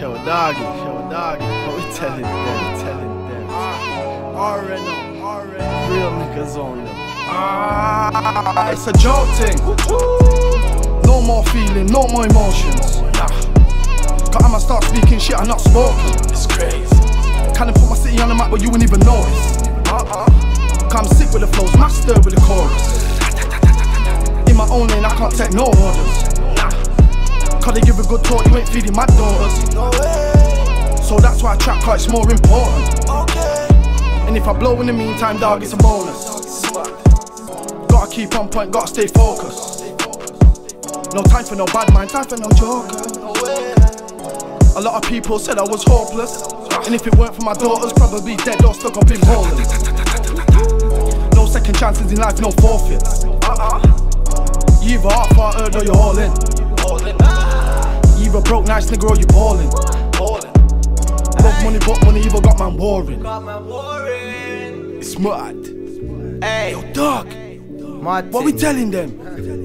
Show doggy. What we telling them? Already. Real niggas on them. It's a joke thing. No more feeling, no more emotions. Cause I'ma start speaking shit I'm not spoken. It's crazy. Kinda put my city on the map but you wouldn't even notice. Cause I'm sick with the flows, master with the chorus. In my own lane I can't take no orders. Cause they give a good talk, you ain't feeding my daughters. So that's why I trap, cause it's more important. And if I blow in the meantime, dog, it's a bonus. Gotta keep on point, gotta stay focused. No time for no bad mind, time for no joker. A lot of people said I was hopeless. And if it weren't for my daughters, probably dead or stuck up in Poland. No second chances in life, no forfeits. You either half-hearted or you're all in. You either broke nice nigga or you ballin'. Love money but money, either got man warring. It's mad. Hey, yo dog, what we telling them?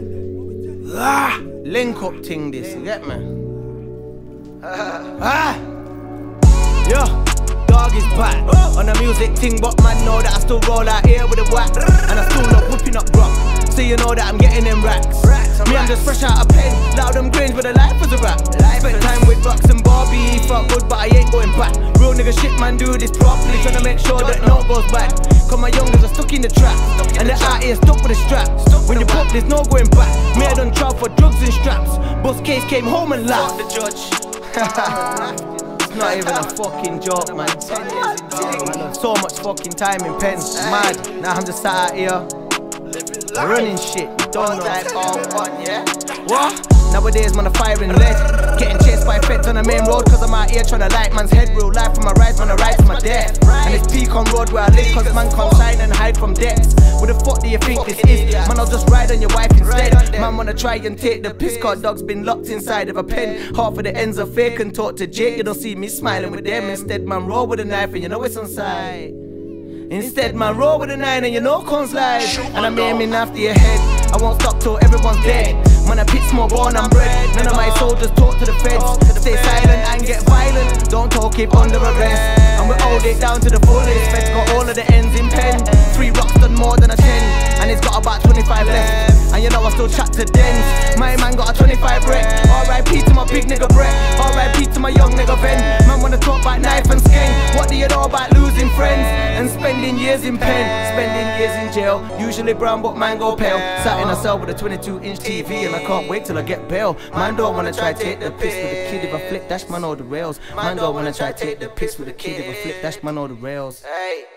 Link up thing this, you get me? Yo, dog is back on a music thing, but man know that I still roll out here with a whack. And I still not whipping up rock, so you know that I'm getting them racks. Me, I'm just fresh out of pen, loud them grains, but the life is a rap. Spent time with Bucks and Barbie, felt good, but I ain't going back. Real nigga shit, man, do this properly, tryna make sure that no goes back. Cause my youngers are stuck in the trap, and they're out here stuck with a strap. When you pop, there's no going back. Me, I done trial for drugs and straps. Boss case came home and laughed. The judge. It's not even a fucking joke, man. 10 years in jail, man. So much fucking time in pen. Mad. Now I'm just sat out here running shit. Don't know. Yeah. What? Nowadays, man, I'm firing lead. Getting chased by feds on the main road, cause I'm out here trying to light man's head. Real life from my rise, man, I rise from my death. And it's peak on road where I live, cause man can't shine and hide from depths. What the fuck do you think this is? Man, I'll just ride on your wife instead. Man, wanna try and take the piss, cause dog's been locked inside of a pen. Half of the ends are fake and talk to Jake, you don't see me smiling with them. Instead, man, roll with a knife and you know it's on sight. Instead, man, roll with a 9 and you know cones live. And I'm aiming after your head, I won't stop till everyone's dead. Man, I pit smoke, born and bred. None of my soldiers talk to the feds. Stay silent and get violent, don't talk, keep under arrest. And we hold it down to the fullest. Feds got all of the ends in pen. 3 rocks done more than a 10, and it's got about 25 left. And you know I still chat to dens. My man got a 25 wreck. R.I.P. to my big nigga Brett. R.I.P. to my young nigga Ben. Man wanna talk about knife and skeng. What do you know about losing friends and spending years in pen? Spending years in jail, usually brown but man go pale. Sat in a cell with a 22-inch TV and I can't wait till I get bail. Man don't wanna try take the piss with a kid if I flip dash man all the rails. Man don't wanna try take the piss with a kid if I flip dash man all the rails.